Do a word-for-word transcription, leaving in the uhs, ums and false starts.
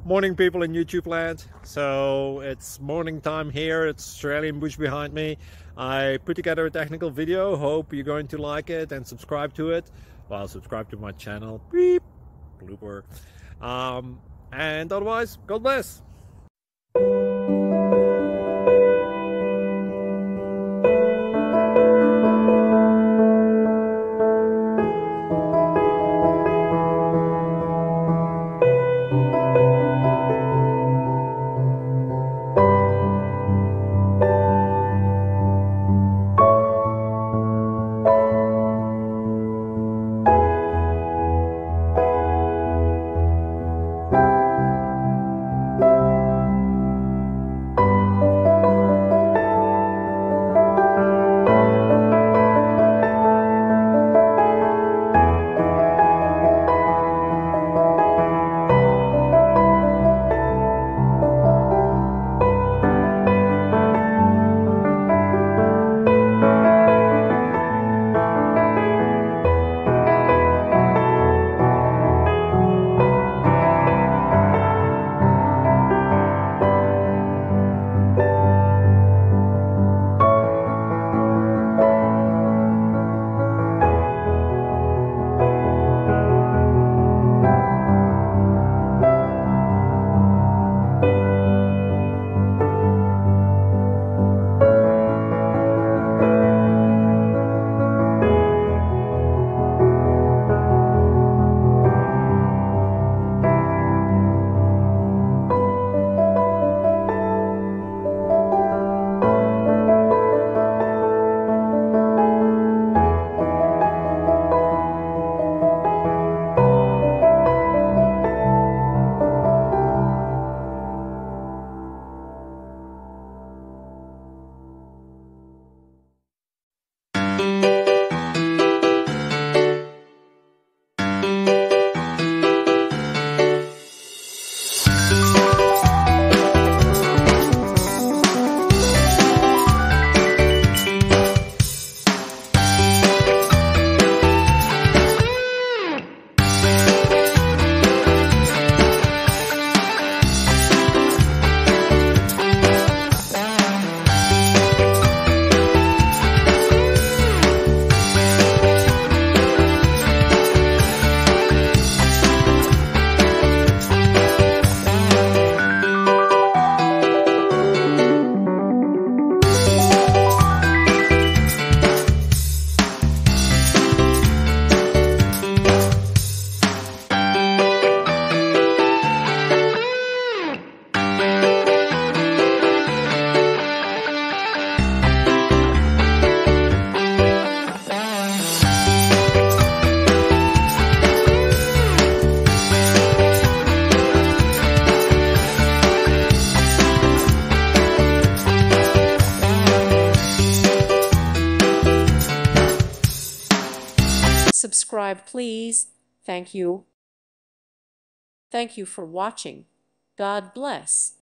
Morning, people in YouTube land. So it's morning time here. It's Australian bush behind me. I put together a technical video. Hope you're going to like it and subscribe to it. Well, subscribe to my channel. Beep. Blooper. Um, and otherwise, God bless. Subscribe, please. Thank you. Thank you for watching. God bless.